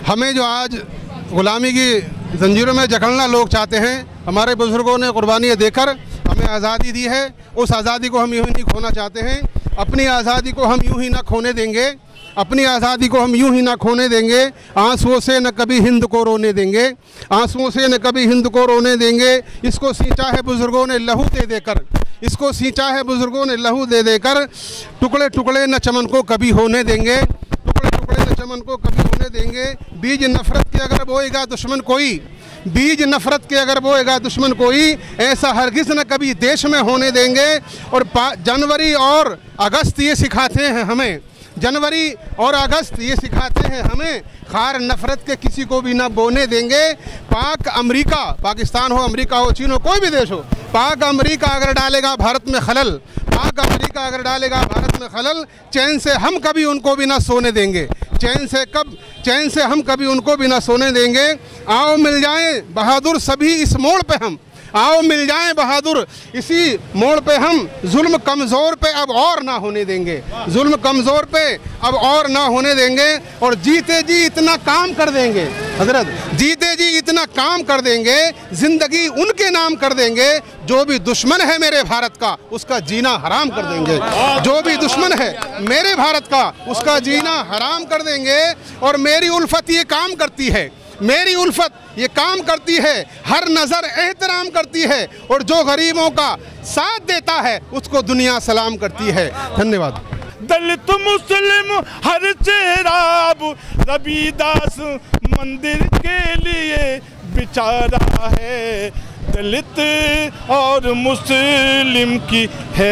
हमें जो आज गुलामी की जंजीरों में जकड़ना लोग चाहते हैं, हमारे बुजुर्गों ने कुर्बानी देकर हमें आज़ादी दी है, उस आज़ादी को हम यूँ ही नहीं खोना चाहते हैं। अपनी आज़ादी को हम यूँ ही ना खोने देंगे, अपनी आज़ादी को हम यूँ ही ना खोने देंगे। आंसुओं से न कभी हिंद को रोने देंगे, आंसुओं से न कभी हिंद को रोने देंगे। इसको सींचा है बुज़ुर्गों ने लहू दे देकर, इसको सींचा है बुज़ुर्गों ने लहू दे देकर। टुकड़े टुकड़े न चमन को कभी होने देंगे, टुकड़े टुकड़े न चमन को कभी होने देंगे। बीज नफ़रत के अगर बोएगा दुश्मन कोई, बीज नफ़रत के अगर बोएगा दुश्मन कोई, ऐसा हरगिज़ न कभी देश में होने देंगे। और जनवरी और अगस्त ये सिखाते हैं हमें, जनवरी और अगस्त ये सिखाते हैं हमें, खार नफ़रत के किसी को भी ना बोने देंगे। पाक अमेरिका, पाकिस्तान हो, अमेरिका हो, चीन हो, कोई भी देश हो, पाक अमेरिका अगर डालेगा भारत में खलल, पाक अमेरिका अगर डालेगा भारत में खलल, चैन से हम कभी उनको भी ना सोने देंगे, चैन से हम कभी उनको भी ना सोने देंगे। आओ मिल जाएं बहादुर सभी इस मोड़ पे हम, आओ मिल जाएं बहादुर इसी मोड़ पे हम। जुल्म कमज़ोर पे अब और ना होने देंगे, जुल्म कमज़ोर पे अब और ना होने देंगे। और जीते जी इतना काम कर देंगे हजरत, जीते जी इतना काम कर देंगे, ज़िंदगी उनके नाम कर देंगे। जो भी दुश्मन है मेरे भारत का उसका जीना हराम कर देंगे, जो भी दुश्मन है मेरे भारत का उसका जीना हराम कर देंगे। और मेरी उल्फत ये काम करती है, मेरी उल्फत ये काम करती है, हर नज़र एहतराम करती है। और जो गरीबों का साथ देता है उसको दुनिया सलाम करती है। धन्यवाद। दलित मुस्लिम हर चेहरा रविदास मंदिर के लिए बिचारा है। दलित और मुस्लिम की है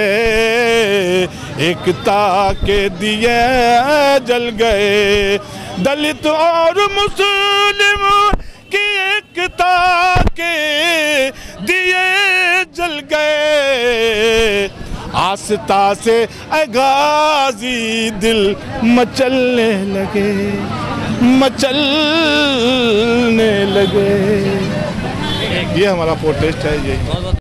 एकता के दिए जल गए, दलित और मुस्लिम की एकता के दिए जल गए। आस्था से गाजी दिल मचलने लगे, मचलने लगे। ये हमारा प्रोटेस्ट है। ये